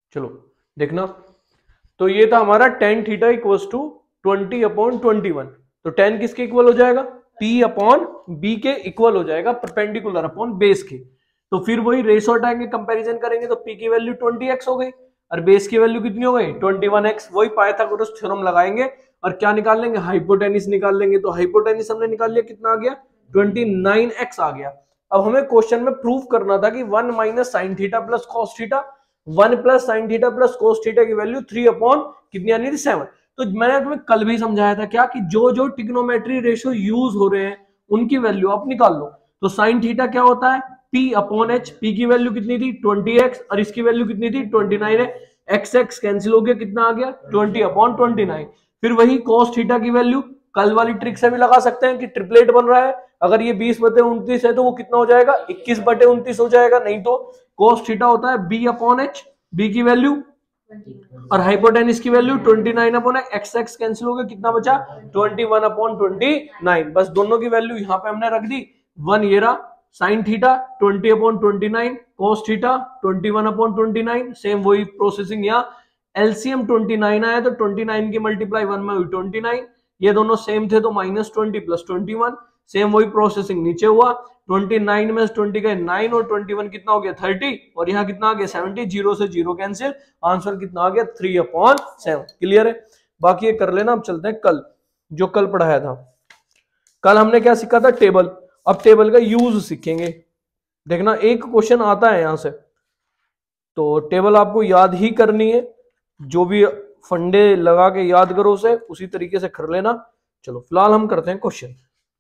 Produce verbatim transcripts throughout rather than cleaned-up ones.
चलो देखना, तो ये था हमारा ten theta equals to twenty upon twenty one. तो टेन किसके इक्वल हो जाएगा, पी अपॉन बी के इक्वल हो जाएगा, परपेंडिकुलर अपॉन बेस के। तो फिर वही रेशो हटाएंगे, कंपैरिजन करेंगे, तो पी की वैल्यू ट्वेंटी एक्स हो गई और बेस की वैल्यू कितनी हो गई, ट्वेंटी वन एक्स। वही पाइथागोरस थ्योरम लगाएंगे और क्या निकाल लेंगे, हाइपोटेनिस निकाल लेंगे। तो हाइपोटेनिस हमने निकाल लिया, कितना आ गया, ट्वेंटी नाइन एक्स आ गया। अब हमें क्वेश्चन में प्रूव करना था कि one minus sine theta plus cos theta, one plus sine theta plus cos theta की वैल्यू थ्री अपॉन कितनी आनी थी, सेवन। तो मैंने तुम्हें कल भी समझाया था क्या, कि जो जो ट्रिग्नोमेट्री रेशियो यूज हो रहे हैं उनकी वैल्यू आप निकाल लो। तो साइन थीटा क्या होता है, पी अपॉन एच, पी की वैल्यू कितनी थी ट्वेंटी एक्स और इसकी वैल्यू कितनी थी ट्वेंटी नाइन है, एक्स एक्स कैंसिल हो गया, कितना आ गया ट्वेंटी अपॉन ट्वेंटी नाइन। फिर वही cos थीटा की वैल्यू कल वाली ट्रिक से भी लगा सकते हैं कि ट्रिपलेट बन रहा है, अगर ये बीस बटे उनतीस है तो वो कितना हो जाएगा, इक्कीस बटे उनतीस हो जाएगा। नहीं तो cos थीटा होता है b अपॉन एच, b की वैल्यू और हाइपोटेनिस की value twenty nine upon x x cancel हो गया, कितना बचा twenty one upon twenty nine. बस दोनों की वैल्यू यहाँ पे हमने रख दी, वन ये रहा sine theta twenty upon twenty nine, cos theta twenty one upon twenty nine, same वही प्रोसेसिंग यहाँ। एलसीएम ट्वेंटी नाइन आया तो ट्वेंटी नाइन की मल्टीप्लाई वन में हुई ट्वेंटी नाइन, ये दोनों सेम थे तो minus twenty plus twenty one, same वही प्रोसेसिंग नीचे हुआ, ट्वेंटी नाइन में ट्वेंटी का नाइन और ट्वेंटी वन कितना हो गया थर्टी और यहाँ कितना आ गया सेवेंटी, जीरो से जीरो कैंसिल, आंसर कितना आ गया थ्री अपॉन सेवन। क्लियर है, बाकी ये कर लेना। अब चलते हैं कल, जो कल पढ़ाया था। कल हमने क्या सीखा था, टेबल। अब टेबल का यूज सीखेंगे। देखना एक क्वेश्चन आता है यहां से, तो टेबल आपको याद ही करनी है, जो भी फंडे लगा के याद करो उसे उसी तरीके से कर लेना। चलो फिलहाल हम करते हैं क्वेश्चन।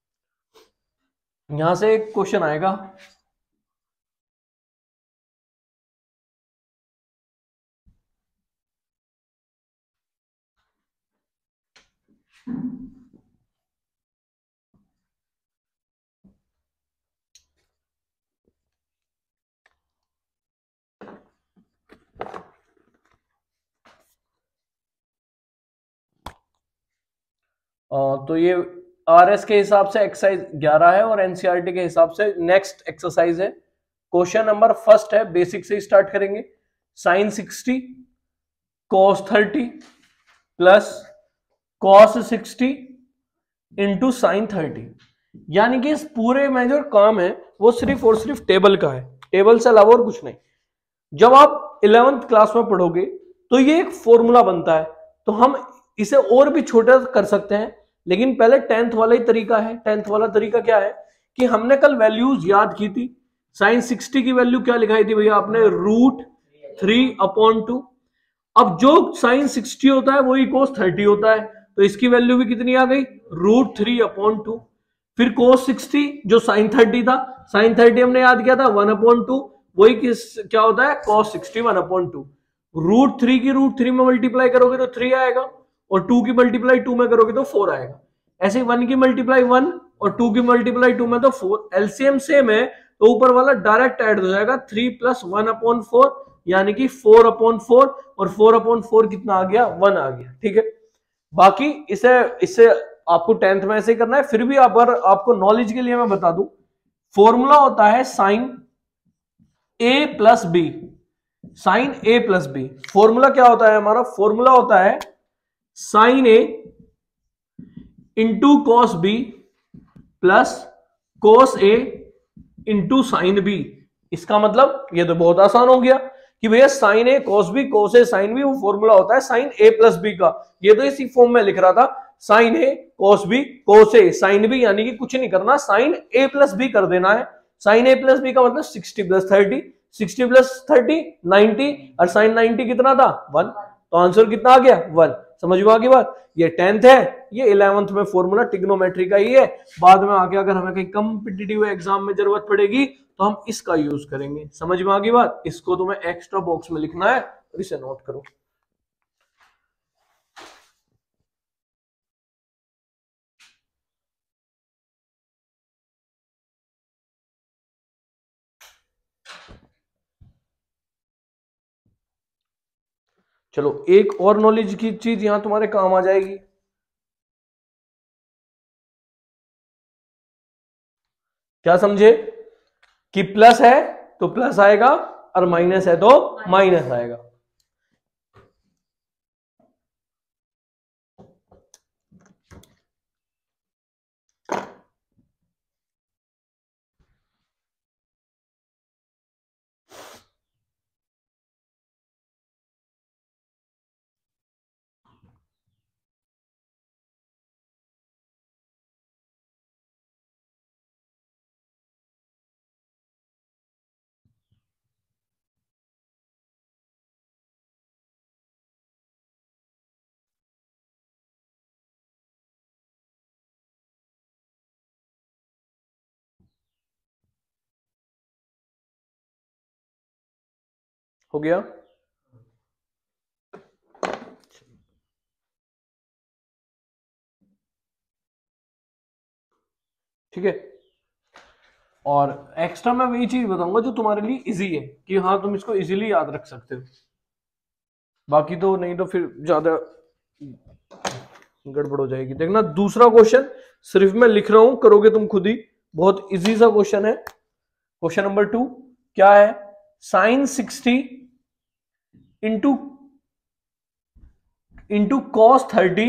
यहां से एक क्वेश्चन आएगा, तो ये आरएस के हिसाब से एक्सरसाइज ग्यारह है और एनसीईआरटी के हिसाब से नेक्स्ट एक्सरसाइज है। क्वेश्चन नंबर फर्स्ट है, बेसिक से स्टार्ट करेंगे। Sine sixty cos thirty plus cos sixty into sine thirty. यानी कि इस पूरे में जो काम है वो सिर्फ और सिर्फ टेबल का है, टेबल से अलावा और कुछ नहीं। जब आप इलेवेंथ क्लास में पढ़ोगे तो ये एक फॉर्मूला बनता है, तो हम इसे और भी छोटा कर सकते हैं, लेकिन पहले टेंथ वाला ही तरीका है। टेंथ वाला तरीका क्या है कि हमने कल वैल्यूज याद की थी। साइन सिक्सटी की वैल्यू क्या लिखाई थी भैया आपने, रूट थ्री अपॉन टू। अब जो साइन सिक्सटी होता है वही कोस थर्टी होता है, तो इसकी वैल्यू भी कितनी आ गई, रूट थ्री अपॉन टू। फिर कोस सिक्सटी जो साइन थर्टी था, साइन थर्टी हमने याद किया था वन अपॉन टू, वही किस क्या होता है cos sixty one upon two. Root three की रूट थ्री में मल्टीप्लाई करोगे तो थ्री आएगा और टू की मल्टीप्लाई टू में करोगे तो फोर आएगा। ऐसे वन की मल्टीप्लाई वन और टू की मल्टीप्लाई टू में तो फोर। एलसीएम सेम है तो ऊपर वाला डायरेक्ट ऐड हो जाएगा, three plus one upon four यानी कि फोर अपॉन फोर, और फोर अपॉन फोर कितना आ गया, वन आ गया। ठीक है, बाकी इसे इससे आपको टेंथ में ऐसे ही करना है। फिर भी अगर आपको नॉलेज के लिए मैं बता दूं, फॉर्मूला होता है sine A plus B, sine A plus B. Formula क्या होता है हमारा, फॉर्मूला होता है sine A into cos B plus cos A into sine B. इसका मतलब ये तो बहुत आसान हो गया कि भैया sine A cos B, cos A sine B, वो फॉर्मूला होता है साइन ए प्लस बी का। ये तो इसी फॉर्म में लिख रहा था, sine A cos B cos A sine B, यानी कि कुछ नहीं करना, साइन ए प्लस बी कर देना है। साइन ए प्लस बी का मतलब sixty plus thirty, sixty plus thirty ninety, और साइन नाइनटी कितना था वन, तो आंसर कितना आ गया वन। समझ में आ गई बात। ये टेंथ है, ये इलेवेंथ में फॉर्मूला ट्रिग्नोमेट्री का ही है। बाद में आके अगर हमें कहीं कॉम्पिटिटिव एग्जाम में जरूरत पड़ेगी तो हम इसका यूज करेंगे। समझ में आ गई बात। इसको तुम्हें एक्स्ट्रा बॉक्स में लिखना है और इसे नोट करो। चलो एक और नॉलेज की चीज यहां तुम्हारे काम आ जाएगी। क्या समझे कि प्लस है तो प्लस आएगा और माइनस है तो माइनस आएगा। हो गया। ठीक है, और एक्स्ट्रा मैं वही चीज बताऊंगा जो तुम्हारे लिए इजी है कि हाँ तुम इसको इजीली याद रख सकते हो, बाकी तो नहीं तो फिर ज्यादा गड़बड़ हो जाएगी। देखना दूसरा क्वेश्चन सिर्फ मैं लिख रहा हूं, करोगे तुम खुद ही, बहुत इजी सा क्वेश्चन है। क्वेश्चन नंबर टू क्या है, sine sixty into into cos thirty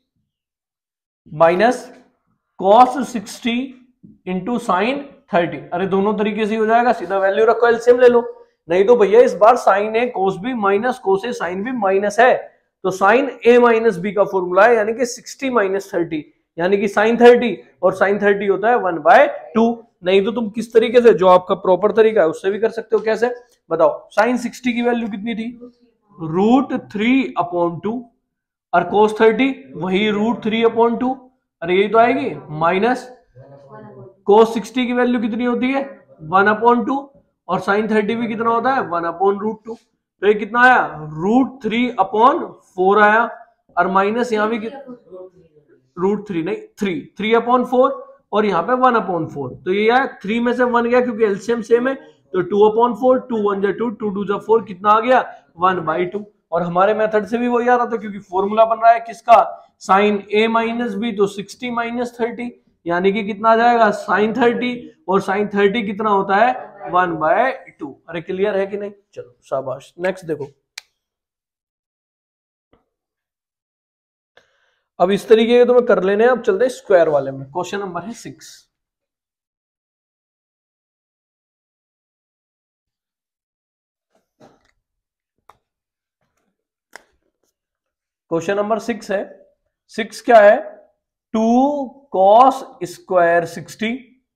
minus cos sixty into sine thirty. अरे दोनों तरीके से हो जाएगा, सीधा वैल्यू रखो, एलसीएम ले लो। नहीं तो भैया इस बार साइन ए कोस भी माइनस कोस ए साइन भी माइनस है, तो साइन ए माइनस बी का फॉर्मूला है यानी कि सिक्सटी माइनस थर्टी, यानी कि साइन थर्टी, और साइन थर्टी होता है वन बाय टू। नहीं तो तुम किस तरीके से, जो आपका प्रॉपर तरीका है उससे भी कर सकते हो। कैसे बताओ, साइन सिक्सटी की वैल्यू कितनी थी, रूट थ्री अपॉन टू, और कोस थर्टी वही रूट थ्री अपॉन टू, अरे यही तो आएगी, माइनस कोस सिक्सटी की वैल्यू कितनी होती है, वन अपॉन टू, और साइन थर्टी भी कितना होता है, वन अपॉन रूट टू। तो ये कितना आया, रूट थ्री अपॉन फोर आया, और माइनस यहाँ भी रूट थ्री नहीं थ्री थ्री अपॉन फोर, और यहाँ पे वन अपॉन फोर। तो ये आया थ्री में से वन गया क्योंकि एलसीएम सेम है, तो two upon four, two one जा टू, टू टू जा फोर, कितना आ गया, वन बाई टू। और हमारे मेथड से भी वही आ रहा था क्योंकि फॉर्मूला बन रहा है किसका, साइन ए माइनस बी, तो सिक्सटी माइनस थर्टी, यानी कि कितना आ जाएगा, साइन थर्टी, और साइन थर्टी कितना होता है, वन बाय टू। अरे क्लियर है कि नहीं, चलो शाबाश। नेक्स्ट देखो, अब इस तरीके के तुम्हें कर लेने हैं। अब चलते हैं स्क्वायर वाले में। क्वेश्चन नंबर है सिक्स। क्वेश्चन नंबर सिक्स है, सिक्स क्या है, two cos square sixty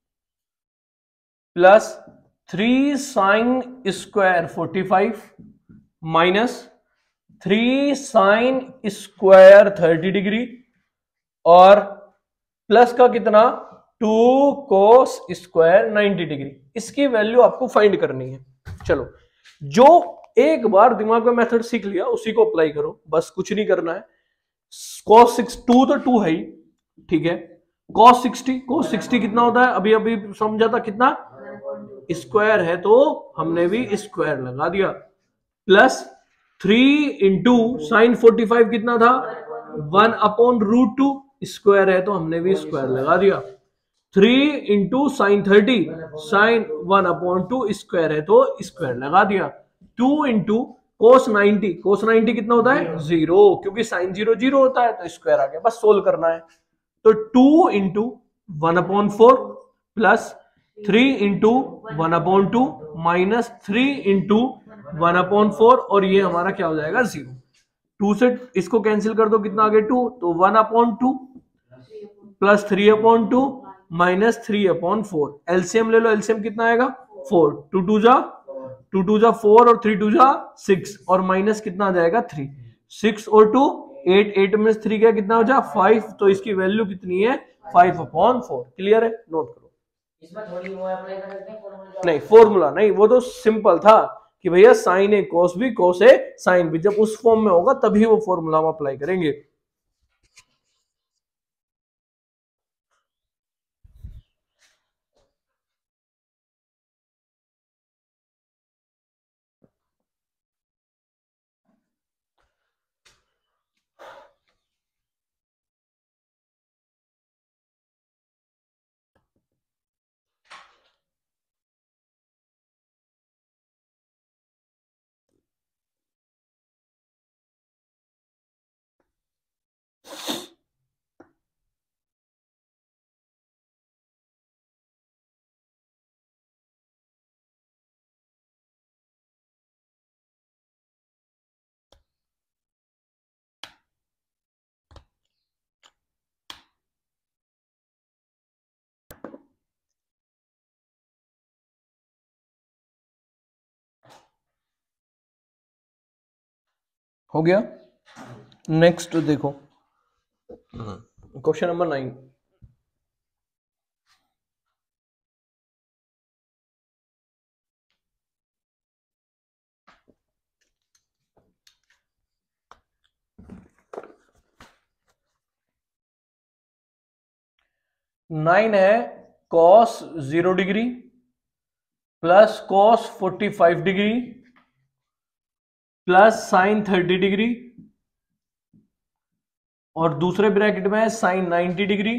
plus three sine square forty five minus three sine square thirty degree, और प्लस का कितना, two cos square ninety degree. इसकी वैल्यू आपको फाइंड करनी है। चलो, जो एक बार दिमाग में मेथड सीख लिया उसी को अप्लाई करो, बस कुछ नहीं करना है। कॉस सिक्स टू तो टू है ही, ठीक है, कॉस सिक्सटी, कॉस सिक्सटी कितना होता है, अभी अभी समझा था कितना, स्क्वायर है तो हमने भी स्क्वायर लगा दिया, plus three into sine forty five कितना था, one upon root two, square है तो हमने भी स्क्वायर लगा दिया, three into sine thirty, sine one upon two, square है तो स्क्वायर लगा दिया, two into cos ninety, cos ninety कितना होता है, जीरो, क्योंकि साइन जीरो जीरो होता है तो स्क्वायर आ गया, बस सोल्व करना है। तो two into one upon four plus three into one upon two minus three into one upon four, और ये हमारा क्या हो जाएगा, जीरो। टू से इसको कैंसिल कर दो, कितना आ गया, टू, तो one upon two plus three upon two minus three upon four, LCM ले लो, एलसीएम कितना आएगा, फोर, टू टू जा टू टू जा फोर, और थ्री टू जा सिक्स, और माइनस कितना आ जाएगा, थ्री, सिक्स और टू एट, एट में थ्री क्या कितना हो जाए, फाइव, तो इसकी वैल्यू कितनी है, फाइव अपॉन फोर। क्लियर है, नोट करो। इसमें थोड़ी वो अप्लाई कर सकते हैं, नहीं फॉर्मूला नहीं, वो तो सिंपल था कि भैया sine A cos B, cos A sine B, जब उस फॉर्म में होगा तभी वो फॉर्मूला हम अप्लाई करेंगे। हो गया, नेक्स्ट देखो, क्वेश्चन नंबर नाइन। नाइन है cos zero degree plus cos forty five degree plus sine thirty degree और दूसरे ब्रैकेट में है sine ninety degree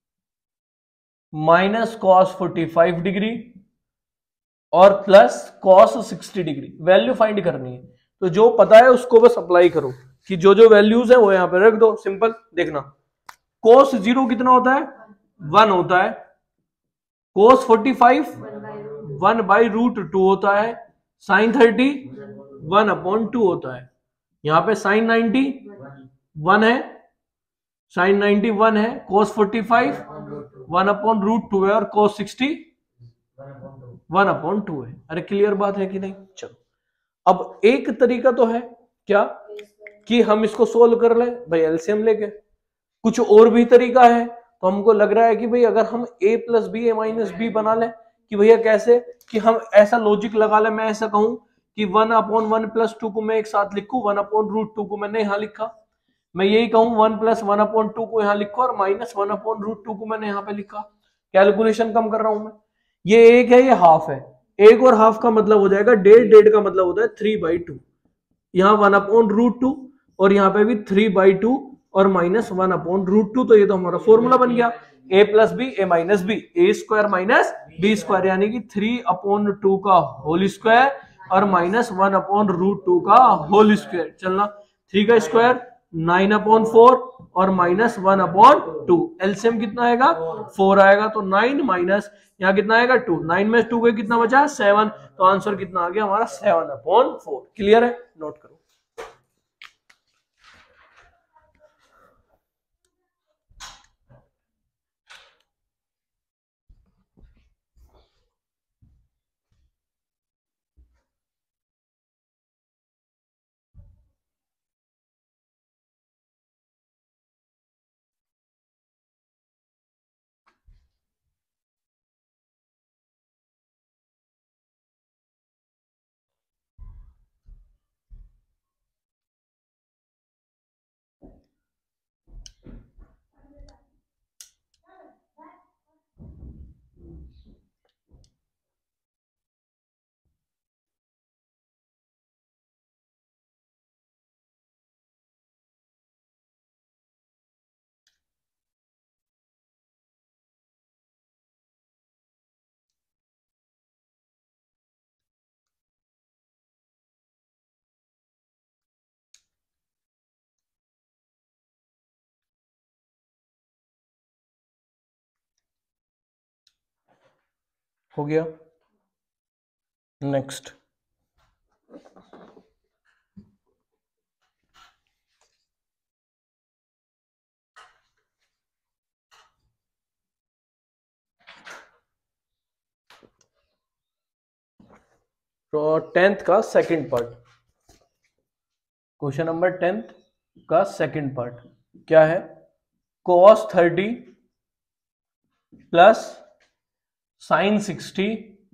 minus cos forty five degree और plus cos sixty degree. Value find करनी है, तो जो पता है उसको बस अप्लाई करो कि जो जो वैल्यूज है वो यहां पे रख दो। सिंपल देखना, कोस जीरो कितना होता है, वन होता है। Cos forty five one by root two होता है। Sine thirty one upon two होता है। यहां पे साइन नाइन्टी वन है, साइन नाइन्टी वन है। Cos forty five one upon root two है और cos sixty one upon two है। अरे क्लियर बात है कि नहीं? चलो अब एक तरीका तो है क्या कि हम इसको सोल्व कर लें भाई एलसीएम लेके। कुछ और भी तरीका है, तो हमको लग रहा है कि भाई अगर हम a plus B A minus B बना लें, कि भैया कैसे, कि हम ऐसा लॉजिक लगा लें, मैं ऐसा कहूं कि one upon one plus two को मैं एक साथ लिखूं, वन अपॉन रूट टू को मैंने यहां लिखा। मैं यही कहूं one plus one upon two को यहां लिखो और minus one upon root two को मैंने यहां पे लिखा। कैलकुलेशन कम कर रहा हूं मैं। ये एक है, ये हाफ है। एक और हाफ का मतलब हो जाएगा डेढ़, डेढ़ का मतलब होता है थ्री बाई टू। यहाँ वन अपॉन रूट टू और यहाँ पे भी थ्री बाई टू और minus one upon root two. तो ये तो हमारा फॉर्मूला बन गया, A plus B A minus B, A square minus B square, यानी कि थ्री अपॉन टू का होल स्क्वायर और minus one upon root two का होल स्क्वायर। चलना, थ्री का स्क्वायर नाइन अपॉन फोर और minus one upon two. LCM कितना आएगा, फोर आएगा। तो नाइन माइनस यहाँ कितना आएगा, टू। नाइन में टू के कितना बचा, सेवन। तो आंसर कितना आ गया हमारा, सेवन अपॉन फोर। क्लियर है? नोट करो। हो गया। नेक्स्ट, तो टेंथ का second part, question number tenth का सेकंड पार्ट क्या है, cos thirty plus sine sixty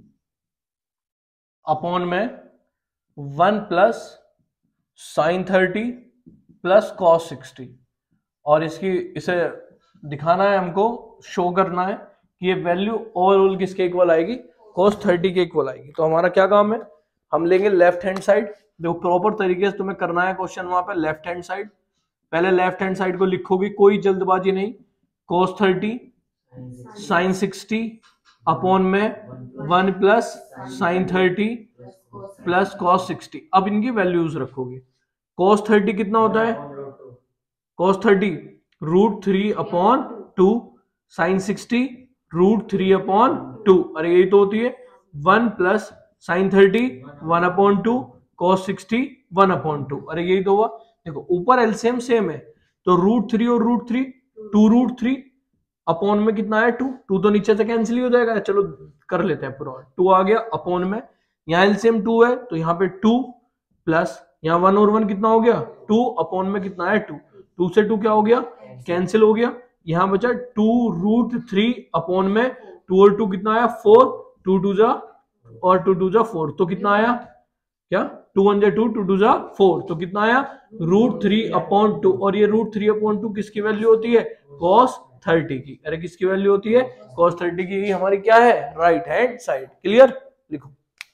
upon में one plus sine thirty plus cos sixty. और इसकी इसे दिखाना है हमको, शो करना है कि ये वैल्यू ओवरऑल किसके इक्वल आएगी, कॉस थर्टी के इक्वल आएगी। तो हमारा क्या काम है, हम लेंगे लेफ्ट हैंड साइड। देखो प्रॉपर तरीके से तुम्हें करना है क्वेश्चन वहां पे लेफ्ट हैंड साइड। पहले लेफ्ट हैंड साइड को लिखोगे, कोई जल्दबाजी नहीं। Cos thirty sine sixty upon में one plus sine thirty plus cos sixty. अब इनकी वैल्यूज रखोगे। कॉस थर्टी कितना होता है, cos thirty root three upon two, sine sixty root three upon two. अरे यही तो होती है, one plus sine thirty one upon two, cos sixty one upon two. अरे यही तो हुआ। देखो ऊपर एलसीएम सेम है, तो रूट थ्री और root three, two root three upon में कितना है, टू। टू तो नीचे से कैंसिल ही हो जाएगा, चलो कर लेते हैं पूरा। टू आ गया अपॉन में, यहाँ एलसीएम टू है तो यहाँ पे टू प्लस यहाँ वन और वन कितना हो गया, टू अपॉन में कितना है, टू। टू से टू क्या हो गया, कैंसिल हो गया। यहाँ बचा टू रूट थ्री अपॉन में टू और टू कितना आया, फोर। टू टू जा और टू टू जा फोर, तो कितना आया क्या, टू वन जा टू, टू टू जा फोर, तो कितना आया रूट थ्री अपॉन टू, और ये रूट थ्री अपॉन टू किसकी वैल्यू होती है कॉस थर्टी की। अरे किसकी वैल्यू होती है कॉस थर्टी की, हमारी क्या है राइट हैंड साइड। क्लियर, लिखो।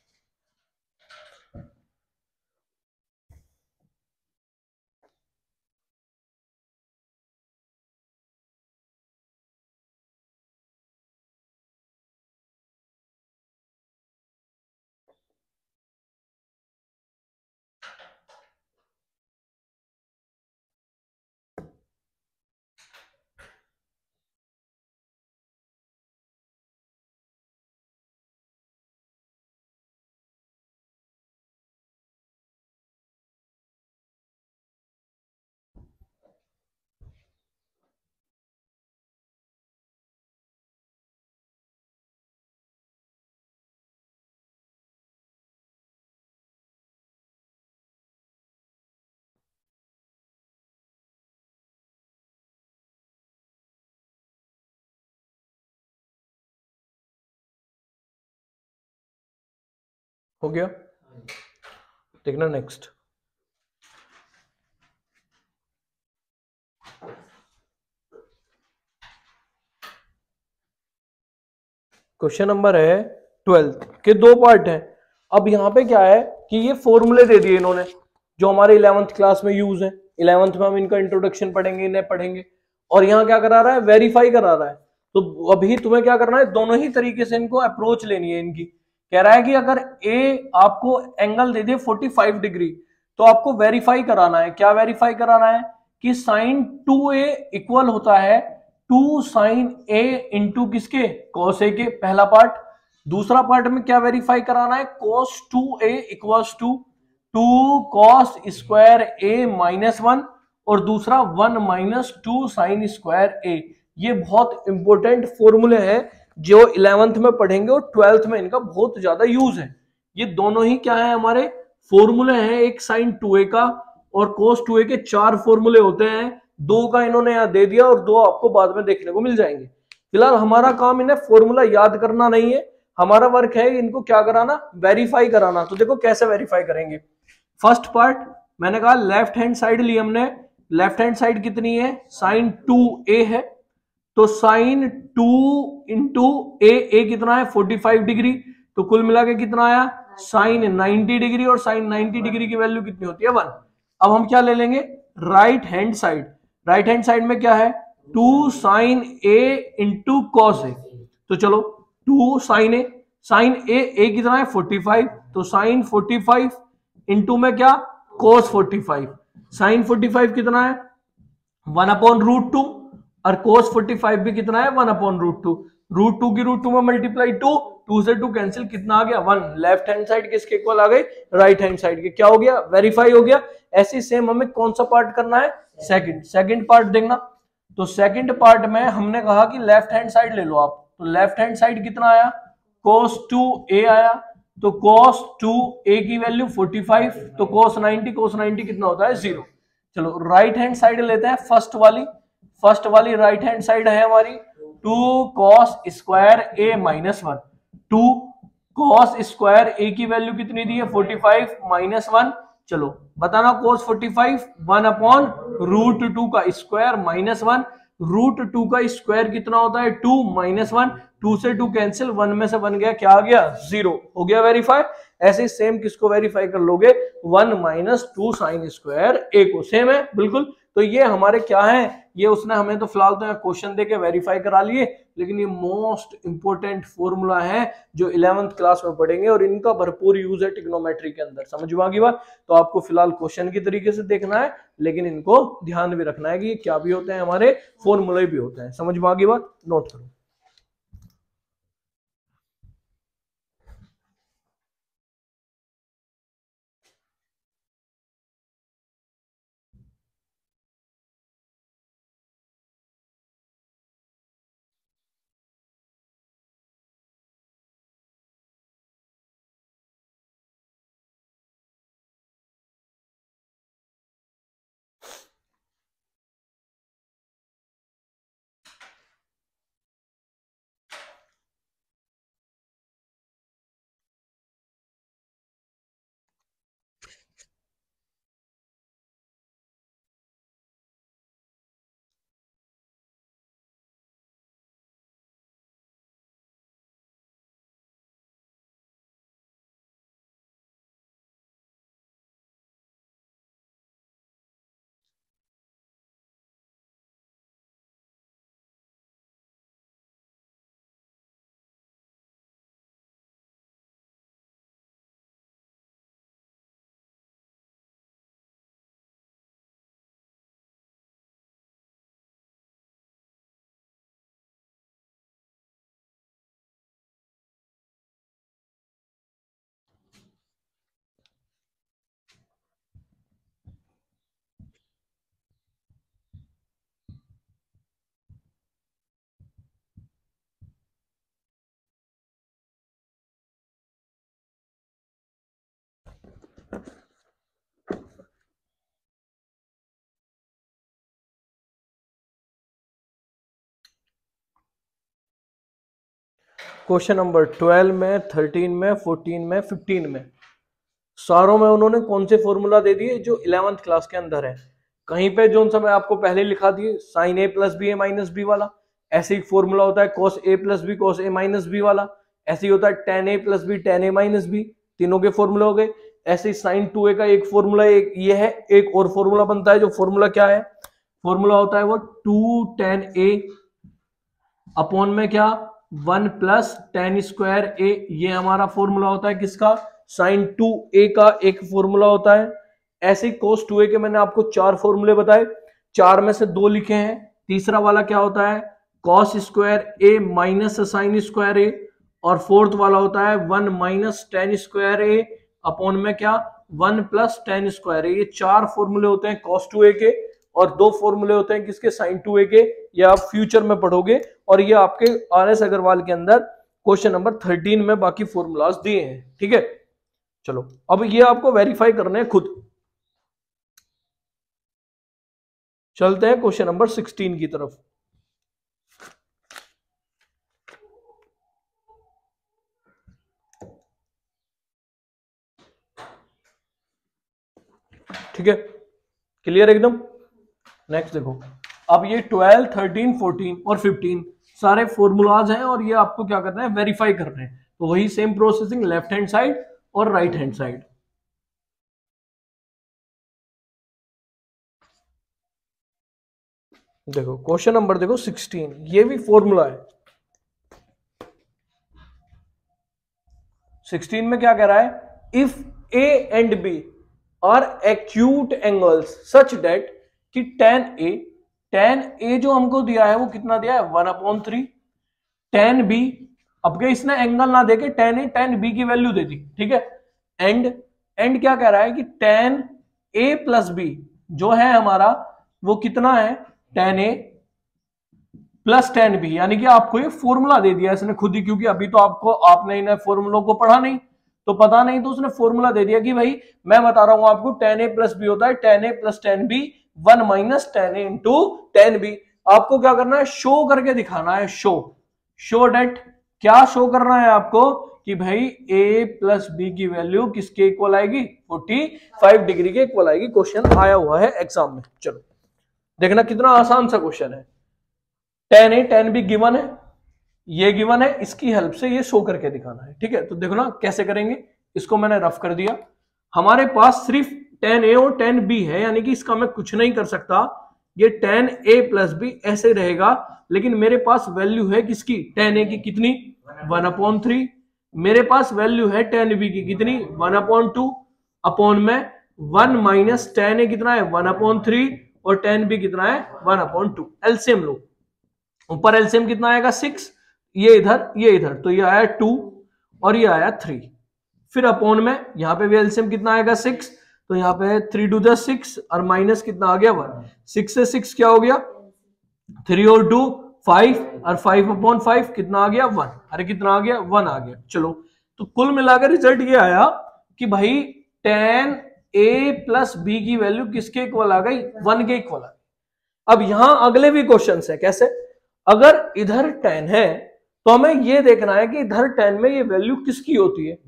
हो गया, देखना नेक्स्ट। क्वेश्चन नंबर है ट्वेल्थ के, दो पार्ट है। अब यहाँ पे क्या है कि ये फॉर्मूले दे दिए इन्होंने जो हमारे इलेवेंथ क्लास में यूज है। इलेवेंथ में हम इनका इंट्रोडक्शन पढ़ेंगे, इन्हें पढ़ेंगे। और यहाँ क्या करा रहा है वेरीफाई करा रहा है। तो अभी तुम्हें क्या करना है, दोनों ही तरीके से इनको अप्रोच लेनी है इनकी। कह रहा है कि अगर ए आपको एंगल दे दे फोर्टी फाइव डिग्री, तो आपको वेरीफाई कराना है। क्या वेरीफाई कराना है कि साइन टू ए इक्वल होता है टू साइन ए इंटू किसके कॉस ए के, पहला पार्ट। दूसरा पार्ट में क्या वेरीफाई कराना है, cos two A equals to two cos square A minus one, और दूसरा one minus two sine square A. ये बहुत इंपॉर्टेंट फॉर्मूले हैं जो इलेवेंथ में पढ़ेंगे और ट्वेल्थ में इनका बहुत ज्यादा यूज है। ये दोनों ही क्या है हमारे फॉर्मूले हैं, एक साइन टू ए का और कोस टू ए के चार फॉर्मूले होते हैं। दो का इन्होंने यहां दे दिया और दो आपको बाद में देखने को मिल जाएंगे। फिलहाल हमारा काम इन्हें फॉर्मूला याद करना नहीं है, हमारा वर्क है इनको क्या कराना, वेरीफाई कराना। तो देखो कैसे वेरीफाई करेंगे। फर्स्ट पार्ट मैंने कहा लेफ्ट हैंड साइड ली हमने। लेफ्ट हैंड साइड कितनी है, साइन टू ए है, तो sine two into A, A कितना है फोर्टी फाइव डिग्री, तो कुल मिला के कितना आया साइन नाइंटी डिग्री, और साइन नाइंटी डिग्री की वैल्यू कितनी होती है वन। अब हम क्या ले लेंगे right hand side. Right hand side में क्या है two sine A into cos A, तो चलो two sine A, sine A A कितना है फोर्टी फाइव, तो साइन फोर्टी फाइव इंटू में क्या cos forty five, sine forty five कितना है वन अपॉन रूट टू, और कोस फोर्टी फाइव भी कितना है one upon root two. Root two की रूट टू में मल्टीप्लाई टू, टू से टू कैंसिल, कितना आ गया वन। लेफ्ट हैंड साइड किसके इक्वल आ गई राइट हैंड साइड के, क्या हो गया वेरीफाई हो गया। ऐसे सेम हमें कौन सा पार्ट करना है सेकंड, सेकंड पार्ट देखना। तो सेकंड पार्ट में हमने कहा कि लेफ्ट हैंड साइड ले लो आप, तो लेफ्ट हैंड साइड कितना आया cos टू ए आया, तो cos टू ए की वैल्यू फोर्टी फाइव, तो cos नाइंटी, cos नाइंटी कितना होता है जीरो। चलो राइट हैंड साइड लेते हैं फर्स्ट वाली। फर्स्ट वाली राइट हैंड साइड है हमारी two cos square A minus one, two cos square A की वैल्यू कितनी दी है फोर्टी फाइव माइनस वन। चलो बताना cos forty five one upon root two का square minus one, root two का स्क्वायर कितना होता है टू माइनस वन, टू से टू कैंसिल, वन में से वन गया, क्या आ गया जीरो, हो गया वेरीफाई। ऐसे सेम किसको वेरीफाई कर लोगे one minus two sine square A को, सेम है बिल्कुल। तो ये हमारे क्या है, ये उसने हमें तो फिलहाल तो क्वेश्चन देके वेरीफाई करा लिए, लेकिन ये मोस्ट इंपोर्टेंट फॉर्मूला है जो इलेवेंथ क्लास में पढ़ेंगे और इनका भरपूर यूज है ट्रिग्नोमेट्री के अंदर। समझ में आ गई बात। तो आपको फिलहाल क्वेश्चन की तरीके से देखना है, लेकिन इनको ध्यान भी रखना है कि ये क्या भी होते हैं हमारे फॉर्मूले भी होते हैं। समझ में आ गई बात, नोट करो। क्वेश्चन नंबर ट्वेल्व में, थर्टीन में, फोर्टीन में, फिफ्टीन में, सारों में उन्होंने कौन से फॉर्मूला दे दिए जो इलेवेंथ क्लास के अंदर है। कहीं पे जो सा मैं आपको पहले लिखा दिए sine A plus B A minus B वाला, ऐसे ही फॉर्मूला होता है cos A plus B cos A minus B वाला, ऐसे ही होता है tan A plus B tan A minus B, तीनों के फॉर्मूला हो गए। ऐसे ही साइन टू ए का एक फॉर्मूला एक ये है, एक और फॉर्मूला बनता है, जो फॉर्मूला क्या है, फॉर्मूला होता है वो टू टेन ए अपॉन में क्या one plus tan square A, ये हमारा फॉर्मूला होता है किसका, साइन टू ए का एक फॉर्मूला होता है। ऐसे ही कोस टू ए के मैंने आपको चार फॉर्मूले बताए, चार में से दो लिखे हैं। तीसरा वाला क्या होता है, cos square A minus sine square A, और फोर्थ वाला होता है one minus tan square A upon में क्या one plus tan square A. ये चार फॉर्मूले होते हैं कॉस टू ए के, और दो फॉर्मूले होते हैं किसके, साइन टू ए के। ये आप फ्यूचर में पढ़ोगे, और ये आपके आर एस अग्रवाल के अंदर क्वेश्चन नंबर थर्टीन में बाकी फॉर्मूलाज दिए हैं। ठीक है, चलो अब ये आपको वेरीफाई करने हैं खुद। चलते हैं क्वेश्चन नंबर सिक्सटीन की तरफ। ठीक है, क्लियर एकदम। नेक्स्ट देखो, अब ये ट्वेल्व, थर्टीन, फोर्टीन और फिफ्टीन सारे फॉर्मूलाज हैं, और ये आपको क्या करना है, वेरीफाई करना है। तो वही same processing left hand side और राइट हैंड साइड। देखो क्वेश्चन नंबर देखो सिक्सटीन, ये भी फॉर्मूला है। सिक्सटीन में क्या कह रहा है, if A and B are acute angles such that कि टेन ए, टेन ए जो हमको दिया है वो कितना दिया है, one upon three, tan B, अब क्या इसने एंगल ना देके टेन ए टेन बी की वैल्यू दे दी। ठीक है, एंड एंड क्या कह रहा है कि टेन ए प्लस बी जो है हमारा वो कितना है, tan A plus tan B, यानी कि आपको ये फॉर्मूला दे दिया इसने खुद ही, क्योंकि अभी तो आपको आपने इन फॉर्मूलों को पढ़ा नहीं, तो पता नहीं, तो उसने फॉर्मूला दे दिया कि भाई मैं बता रहा हूं आपको टेन ए प्लस बी होता है tan A plus tan B one minus tan A into tan B. आपको क्या करना है, शो करके दिखाना है, शो शो डेट, क्या शो करना है आपको कि भाई a प्लस बी की वैल्यू किसके इक्वल आएगी, पैंतालीस डिग्री के इक्वल आएगी। क्वेश्चन आया हुआ है एग्जाम में। चलो देखना कितना आसान सा क्वेश्चन है। Tan A tan B given है, ये गिवन है, इसकी हेल्प से ये शो करके दिखाना है। ठीक है, तो देखो ना कैसे करेंगे। इसको मैंने रफ कर दिया, हमारे पास सिर्फ टेन ए और टेन बी है, यानी कि इसका मैं कुछ नहीं कर सकता, ये टेन ए प्लस बी ऐसे रहेगा, लेकिन मेरे पास वैल्यू है किसकी, टेन ए की कितनी, वन अपॉन थ्री, मेरे पास वैल्यू है टेन बी की कितनी, वन अपॉन टू, अपॉन में वन माइनस टेन ए कितना है, वन अपॉन थ्री, और टेन बी कितना है, वन अपॉन टू। एलसीएम लो, ऊपर एलसीएम कितना आएगा, सिक्स, ये इधर ये इधर, तो ये आया टू और ये आया थ्री। फिर अपॉन में यहाँ पे भी एलसीएम कितना आएगा, सिक्स, तो यहाँ पे थ्री टू जा सिक्स और माइनस कितना आ गया, वन। सिक्स से सिक्स क्या हो गया, थ्री और टू फाइव, और फाइव अपॉन फाइव कितना आ गया, वन। अरे कितना आ गया, वन आ गया। चलो तो कुल मिलाकर रिजल्ट ये आया कि भाई टेन ए प्लस बी की वैल्यू किसके इक्वल आ गई, वन के इक्वल आ गई। अब यहां अगले भी क्वेश्चन है, कैसे, अगर इधर टेन है तो हमें ये देखना है कि इधर टेन में ये वैल्यू किसकी होती है।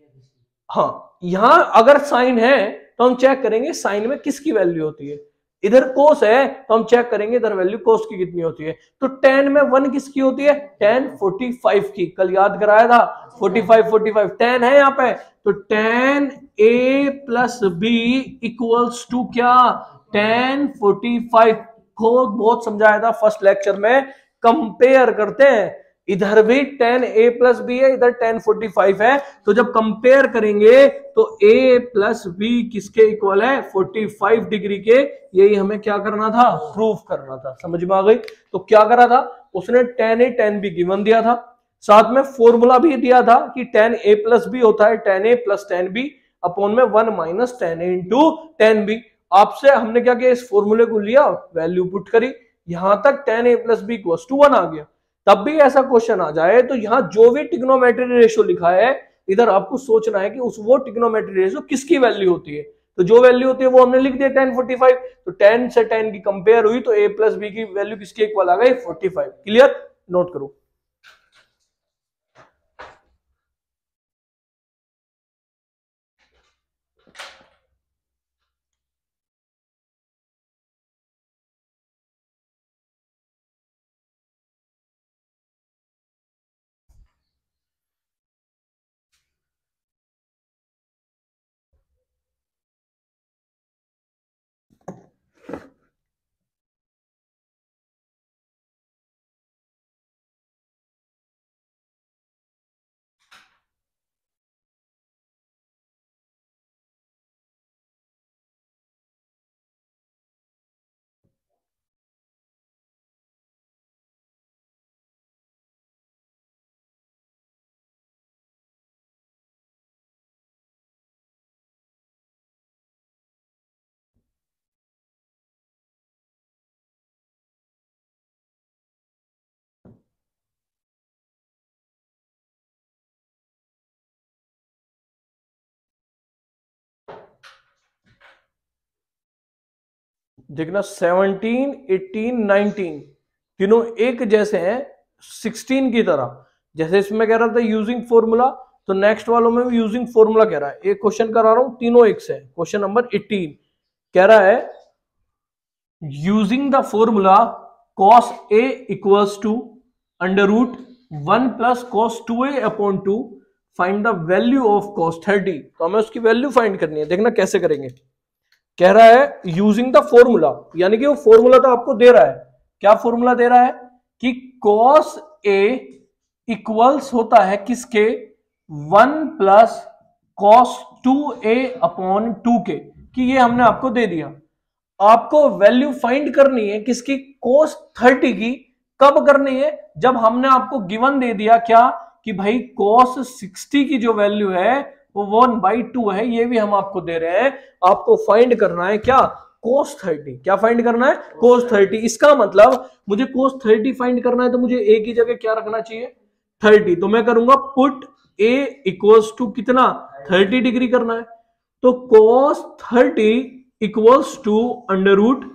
हाँ, यहां अगर साइन है तो हम चेक करेंगे साइन में किसकी वैल्यू होती है। इधर कोस है तो हम चेक करेंगे इधर वैल्यू कोस की कितनी होती है। तो टेन में वन किसकी होती है, टेन फोर्टी फाइव की, कल याद कराया था, forty five forty five tan है यहाँ पे, तो tan A plus B equals to क्या, टेन फोर्टी फाइव को बहुत समझाया था फर्स्ट लेक्चर में। कंपेयर करते हैं, इधर भी टेन ए प्लस बी है, इधर टेन फोर्टी फाइव है, तो जब कंपेयर करेंगे तो a प्लस बी किसके इक्वल है, फोर्टी फाइव डिग्री के। यही हमें क्या करना था, प्रूफ करना था। समझ में आ गई। तो क्या करा था उसने, tan A tan B given दिया था, साथ में फॉर्मूला भी दिया था कि टेन ए प्लस बी होता है tan A plus tan B upon में one minus tan A into tan B. आपसे हमने क्या किया, इस फॉर्मूले को लिया, वैल्यू पुट करी, यहां तक tan A plus B equals to one आ गया। तब भी ऐसा क्वेश्चन आ जाए तो यहां जो भी ट्रिग्नोमेट्री रेशियो लिखा है, इधर आपको सोचना है कि उस वो ट्रिग्नोमेट्री रेशियो किसकी वैल्यू होती है। तो जो वैल्यू होती है वो हमने लिख दिया टेन फोर्टी फाइव, तो टेन से टेन की कंपेयर हुई तो a प्लस बी की वैल्यू किसके इक्वल आ गई, फोर्टी फाइव। क्लियर, नोट करो। देखना सेवनटीन, एटीन, नाइनटीन तीनों एक जैसे हैं सिक्सटीन की तरह। जैसे इसमें कह रहा था यूजिंग फॉर्मूला, तो नेक्स्ट वालों में भी यूजिंग फॉर्मूला कह रहा है। एक क्वेश्चन करा रहा हूं, तीनों एक से। क्वेश्चन नंबर एटीन कह रहा है using the formula cos a equals to under root one plus cos two A upon two find the value of cos thirty. तो हमें उसकी वैल्यू फाइंड करनी है। देखना कैसे करेंगे। कह रहा है यूजिंग द फॉर्मूला, यानी कि वो फॉर्मूला तो आपको दे रहा है। क्या फॉर्मूला दे रहा है कि cos a इक्वल्स होता है किसके, one plus cos two A upon two के, कि ये हमने आपको दे दिया। आपको वैल्यू फाइंड करनी है किसकी, cos थर्टी की। कब करनी है, जब हमने आपको गिवन दे दिया क्या कि भाई cos सिक्सटी की जो वैल्यू है वो वन बाई टू है। ये भी हम आपको दे रहे हैं। आपको फाइंड करना है क्या, cos थर्टी। क्या फाइंड करना है, cos थर्टी। इसका मतलब मुझे cos थर्टी फाइंड करना है तो मुझे a की जगह क्या रखना चाहिए, थर्टी। तो मैं करूंगा पुट a इक्वल्स टू कितना, थर्टी डिग्री करना है। तो cos thirty equals to under root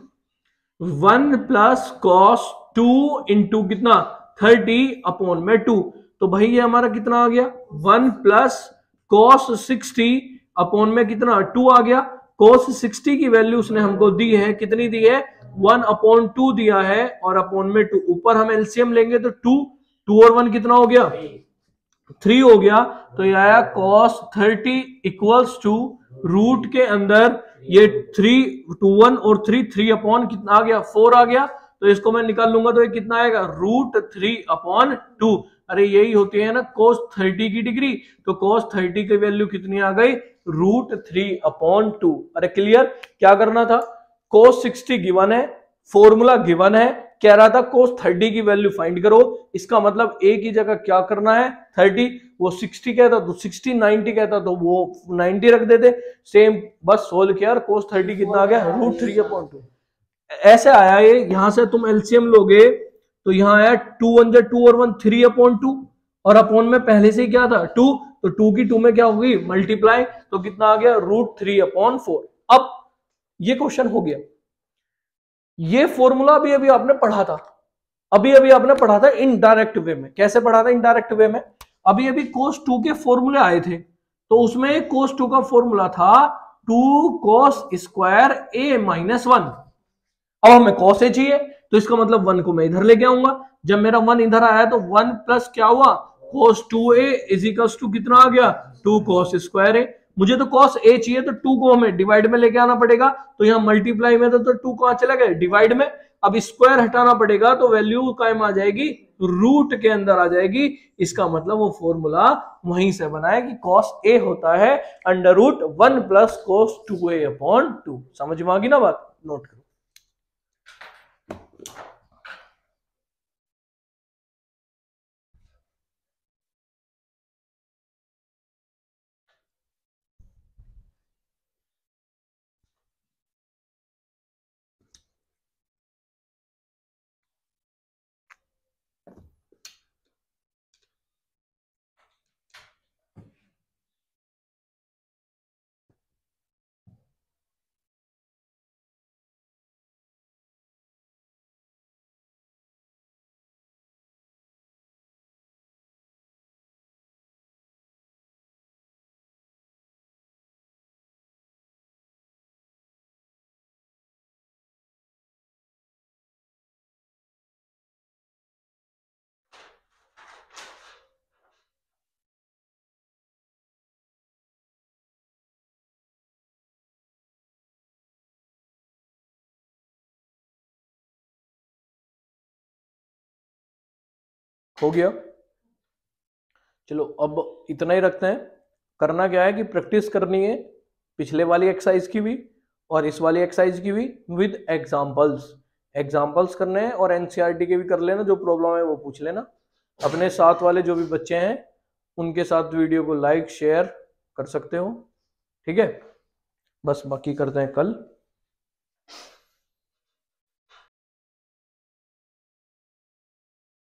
one plus cos two into कितना, थर्टी अपॉन में टू। तो भाई ये हमारा कितना आ गया, one plus cos sixty upon में कितना, टू आ गया। कॉस सिक्सटी की वैल्यू उसने हमको दी है, कितनी दी है, वन अपॉन टू दिया है, और अपॉन में टू। ऊपर हम एलसीएम लेंगे तो टू, टू और वन कितना हो गया, थ्री हो गया। तो ये आया cos thirty equals to root के अंदर ये थ्री, टू वन और थ्री, थ्री अपॉन कितना आ गया, फोर आ गया। तो इसको मैं निकाल लूंगा तो ये कितना आएगा, रूट थ्री अपॉन टू। अरे यही होती है ना cos थर्टी की डिग्री। तो cos थर्टी की वैल्यू कितनी आ गई, रूट थ्री अपॉन टू। अरे क्लियर। क्या करना था, cos सिक्सटी गिवन है, फॉर्मूला गिवन है, कह रहा था cos थर्टी की वैल्यू फाइंड करो। इसका मतलब a की जगह क्या करना है, थर्टी। वो सिक्सटी कहता तो सिक्सटी, नाइनटी कहता तो वो नाइनटी रख देते। सेम बस सोल्व किया, cos थर्टी कितना आ गया, रूट थ्री अपॉन टू। ऐसे आया ये। यहां से तुम एलसीएम लोगे तो यहां आया टू वन जा टू और वन थ्री अपॉन टू, और अपॉन में पहले से ही क्या था, टू। तो टू की टू में क्या होगी, मल्टीप्लाई। तो कितना आ गया, रूट थ्री अपॉन फोर। अब ये क्वेश्चन हो गया। ये फॉर्मूला अभी अभी आपने पढ़ा था, अभी अभी आपने पढ़ा था इनडायरेक्ट वे में। कैसे पढ़ा था इनडायरेक्ट वे में, अभी अभी cos टू के फॉर्मूले आए थे। तो उसमें cos टू का फॉर्मूला था two cos square A minus one. अब हमें cos ए चाहिए, तो इसका मतलब वन को मैं इधर लेके आऊंगा। जब मेरा वन इधर आया तो वन प्लस क्या हुआ, cos two A is equals to कितना आ गया, टू कॉस स्क्वायर ए। मुझे तो cos ए चाहिए, तो टू को हमें डिवाइड में लेके आना पड़ेगा। तो यहाँ मल्टीप्लाई में तो टू कहां चला गया, डिवाइड में। अब स्क्वायर हटाना पड़ेगा तो वैल्यू कायम आ जाएगी, रूट के अंदर आ जाएगी। इसका मतलब वो फॉर्मूला वहीं से बना है कि cos ए होता है under root one plus cos two A upon two. समझ में आ गई ना बात, नोट करो। हो गया। चलो अब इतना ही रखते हैं। करना क्या है कि प्रैक्टिस करनी है पिछले वाली एक्सरसाइज की भी और इस वाली एक्सरसाइज की भी विद एग्जांपल्स। एग्जांपल्स करने हैं और एनसीईआरटी के भी कर लेना, जो प्रॉब्लम है वो पूछ लेना। अपने साथ वाले जो भी बच्चे हैं उनके साथ वीडियो को लाइक शेयर कर सकते हो, ठीक है। बस बाकी करते हैं कल।